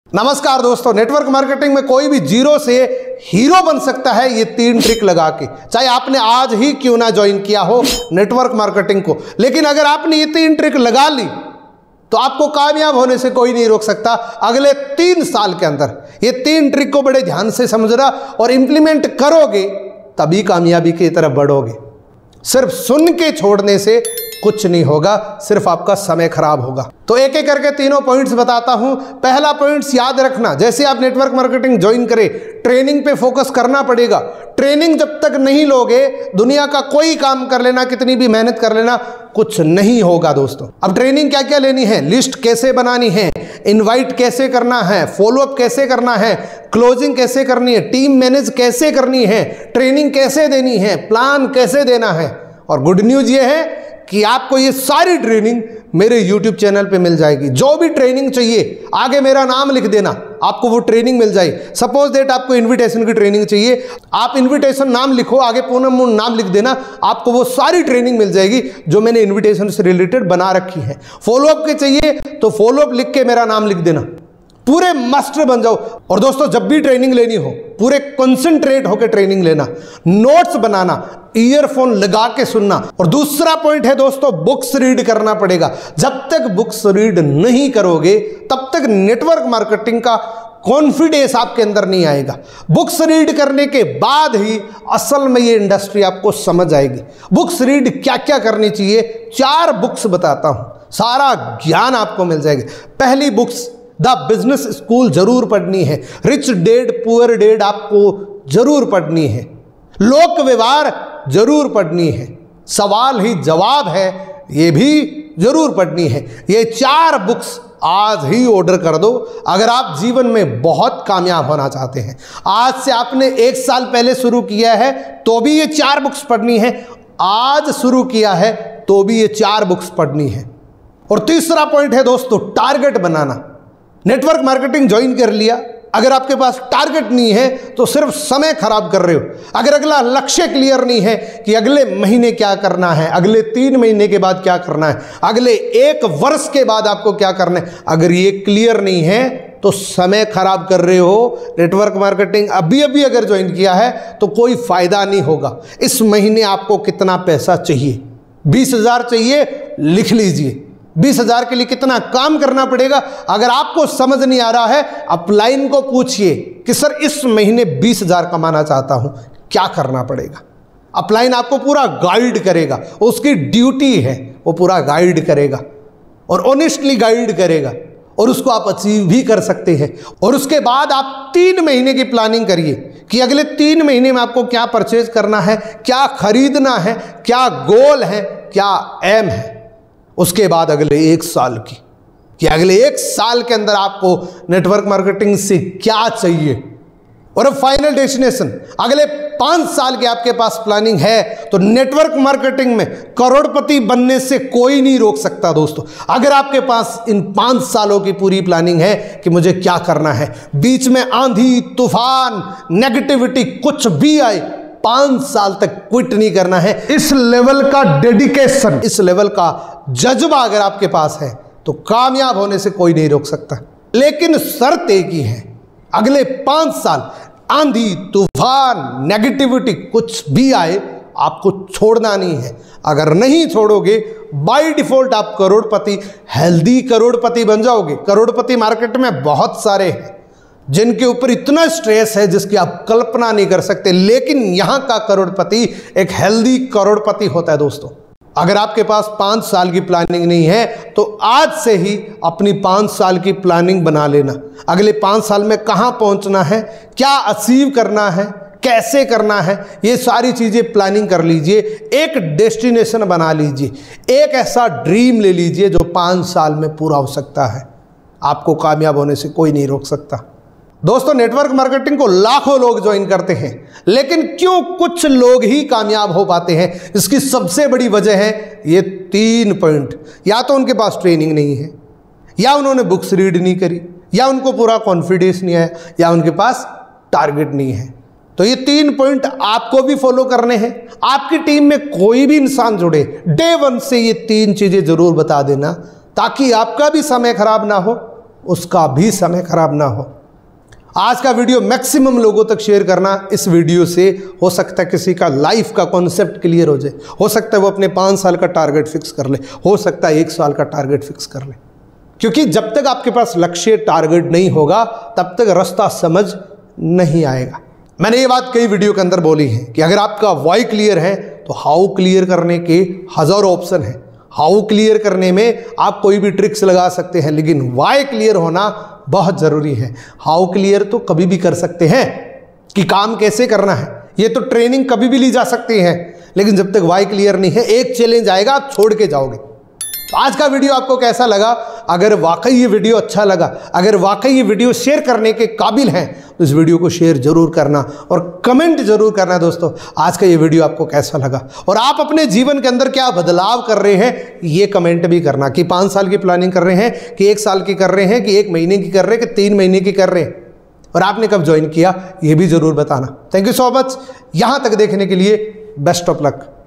नमस्कार दोस्तों, network marketing में कोई भी जीरो से हीरो बन सकता है ये 3 ट्रिक लगा के। चाहे आपने आज ही क्यों ना ज्वाइन किया हो नेटवर्क मार्केटिंग को, लेकिन अगर आपने ये 3 ट्रिक लगा ली तो आपको कामयाब होने से कोई नहीं रोक सकता। अगले 3 साल के अंदर ये 3 ट्रिक को बड़े ध्यान से समझना और इंप्लीमेंट करोगे तभी कामयाबी की तरफ बढ़ोगे। सिर्फ सुन के छोड़ने से कुछ नहीं होगा, सिर्फ आपका समय खराब होगा। तो एक एक करके तीनों पॉइंट्स बताता हूं। पहला पॉइंट्स याद रखना, जैसे आप नेटवर्क मार्केटिंग ज्वाइन करें ट्रेनिंग पे फोकस करना पड़ेगा। ट्रेनिंग जब तक नहीं लोगे दुनिया का कोई काम कर लेना, कितनी भी मेहनत कर लेना, कुछ नहीं होगा दोस्तों। अब ट्रेनिंग क्या क्या लेनी है, लिस्ट कैसे बनानी है, इनवाइट कैसे करना है, फॉलोअप कैसे करना है, क्लोजिंग कैसे करनी है, टीम मैनेज कैसे करनी है, ट्रेनिंग कैसे देनी है, प्लान कैसे देना है। और गुड न्यूज ये है कि आपको ये सारी ट्रेनिंग मेरे YouTube चैनल पे मिल जाएगी। जो भी ट्रेनिंग चाहिए आगे मेरा नाम लिख देना, आपको वो ट्रेनिंग मिल जाएगी। सपोज दैट आपको इनविटेशन की ट्रेनिंग चाहिए, आप इनविटेशन नाम लिखो, आगे पूनम नाम लिख देना, आपको वो सारी ट्रेनिंग मिल जाएगी जो मैंने इनविटेशन से रिलेटेड बना रखी है। फॉलोअप के चाहिए तो फॉलोअप लिख के मेरा नाम लिख देना, पूरे मास्टर बन जाओ। और दोस्तों जब भी ट्रेनिंग लेनी हो पूरे कंसंट्रेट होकर ट्रेनिंग लेना, नोट्स बनाना, ईयरफोन लगा के सुनना। और दूसरा पॉइंट है दोस्तों, बुक्स रीड करना पड़ेगा। जब तक बुक्स रीड नहीं करोगे तब तक नेटवर्क मार्केटिंग का कॉन्फिडेंस आपके अंदर नहीं आएगा। बुक्स रीड करने के बाद ही असल में ये इंडस्ट्री आपको समझ आएगी। बुक्स रीड क्या क्या करनी चाहिए, 4 बुक्स बताता हूं, सारा ज्ञान आपको मिल जाएगा। पहली बुक्स द बिजनेस स्कूल जरूर पढ़नी है, रिच डैड पुअर डैड आपको जरूर पढ़नी है, लोक व्यवहार जरूर पढ़नी है, सवाल ही जवाब है ये भी जरूर पढ़नी है। ये 4 बुक्स आज ही ऑर्डर कर दो अगर आप जीवन में बहुत कामयाब होना चाहते हैं। आज से आपने 1 साल पहले शुरू किया है तो भी ये 4 बुक्स पढ़नी है, आज शुरू किया है तो भी ये 4 बुक्स पढ़नी है। और तीसरा पॉइंट है दोस्तों, टारगेट बनाना। नेटवर्क मार्केटिंग ज्वाइन कर लिया, अगर आपके पास टारगेट नहीं है तो सिर्फ समय खराब कर रहे हो। अगर अगला लक्ष्य क्लियर नहीं है कि अगले महीने क्या करना है, अगले 3 महीने के बाद क्या करना है, अगले 1 वर्ष के बाद आपको क्या करना है, अगर ये क्लियर नहीं है तो समय खराब कर रहे हो। नेटवर्क मार्केटिंग अभी अभी अगर ज्वाइन किया है तो कोई फायदा नहीं होगा। इस महीने आपको कितना पैसा चाहिए, 20,000 चाहिए, लिख लीजिए। 20,000 के लिए कितना काम करना पड़ेगा अगर आपको समझ नहीं आ रहा है, अपलाइन को पूछिए कि सर इस महीने 20,000 कमाना चाहता हूं, क्या करना पड़ेगा। अपलाइन आपको पूरा गाइड करेगा, उसकी ड्यूटी है वो पूरा गाइड करेगा और ऑनेस्टली गाइड करेगा और उसको आप अचीव भी कर सकते हैं। और उसके बाद आप 3 महीने की प्लानिंग करिए कि अगले 3 महीने में आपको क्या परचेज करना है, क्या खरीदना है, क्या गोल है, क्या एम है। उसके बाद अगले 1 साल की कि अगले 1 साल के अंदर आपको नेटवर्क मार्केटिंग से क्या चाहिए। और अब फाइनल डेस्टिनेशन, अगले 5 साल की आपके पास प्लानिंग है तो नेटवर्क मार्केटिंग में करोड़पति बनने से कोई नहीं रोक सकता दोस्तों। अगर आपके पास इन 5 सालों की पूरी प्लानिंग है कि मुझे क्या करना है, बीच में आंधी तूफान नेगेटिविटी कुछ भी आए, 5 साल तक क्विट नहीं करना है। इस लेवल का डेडिकेशन, इस लेवल का जज्बा अगर आपके पास है तो कामयाब होने से कोई नहीं रोक सकता। लेकिन शर्त एक ही है, अगले 5 साल आंधी तूफान नेगेटिविटी कुछ भी आए आपको छोड़ना नहीं है। अगर नहीं छोड़ोगे बाय डिफॉल्ट आप करोड़पति, हेल्दी करोड़पति बन जाओगे। करोड़पति मार्केट में बहुत सारे हैं जिनके ऊपर इतना स्ट्रेस है जिसकी आप कल्पना नहीं कर सकते, लेकिन यहां का करोड़पति एक हेल्दी करोड़पति होता है दोस्तों। अगर आपके पास 5 साल की प्लानिंग नहीं है तो आज से ही अपनी 5 साल की प्लानिंग बना लेना। अगले 5 साल में कहां पहुंचना है, क्या अचीव करना है, कैसे करना है, ये सारी चीजें प्लानिंग कर लीजिए। एक डेस्टिनेशन बना लीजिए, एक ऐसा ड्रीम ले लीजिए जो 5 साल में पूरा हो सकता है। आपको कामयाब होने से कोई नहीं रोक सकता। दोस्तों नेटवर्क मार्केटिंग को लाखों लोग ज्वाइन करते हैं, लेकिन क्यों कुछ लोग ही कामयाब हो पाते हैं, इसकी सबसे बड़ी वजह है ये 3 पॉइंट। या तो उनके पास ट्रेनिंग नहीं है, या उन्होंने बुक्स रीड नहीं करी, या उनको पूरा कॉन्फिडेंस नहीं आया, या उनके पास टारगेट नहीं है। तो ये 3 पॉइंट आपको भी फॉलो करने हैं। आपकी टीम में कोई भी इंसान जुड़े, डे 1 से ये 3 चीजें जरूर बता देना ताकि आपका भी समय खराब ना हो उसका भी समय खराब ना हो। आज का वीडियो मैक्सिमम लोगों तक शेयर करना। इस वीडियो से हो सकता है किसी का लाइफ का कॉन्सेप्ट क्लियर हो जाए, हो सकता है वो अपने 5 साल का टारगेट फिक्स कर ले, हो सकता है 1 साल का टारगेट फिक्स कर ले। क्योंकि जब तक आपके पास लक्ष्य टारगेट नहीं होगा तब तक रास्ता समझ नहीं आएगा। मैंने ये बात कई वीडियो के अंदर बोली है कि अगर आपका वाई क्लियर है तो हाउ क्लियर करने के हजारों ऑप्शन हैं। हाउ क्लियर करने में आप कोई भी ट्रिक्स लगा सकते हैं, लेकिन वाई क्लियर होना बहुत ज़रूरी है। हाउ क्लियर तो कभी भी कर सकते हैं कि काम कैसे करना है, ये तो ट्रेनिंग कभी भी ली जा सकती है, लेकिन जब तक वाई क्लियर नहीं है एक चैलेंज आएगा आप छोड़ के जाओगे। तो आज का वीडियो आपको कैसा लगा? अगर वाकई ये वीडियो अच्छा लगा, अगर वाकई ये वीडियो शेयर करने के काबिल है तो इस वीडियो को शेयर जरूर करना और कमेंट जरूर करना दोस्तों आज का ये वीडियो आपको कैसा लगा और आप अपने जीवन के अंदर क्या बदलाव कर रहे हैं ये कमेंट भी करना कि 5 साल की प्लानिंग कर रहे हैं कि 1 साल की कर रहे हैं कि 1 महीने की कर रहे हैं कि 3 महीने की कर रहे हैं और आपने कब ज्वाइन किया ये भी जरूर बताना। Thank you so much. यहाँ तक देखने के लिए बेस्ट ऑफ लक।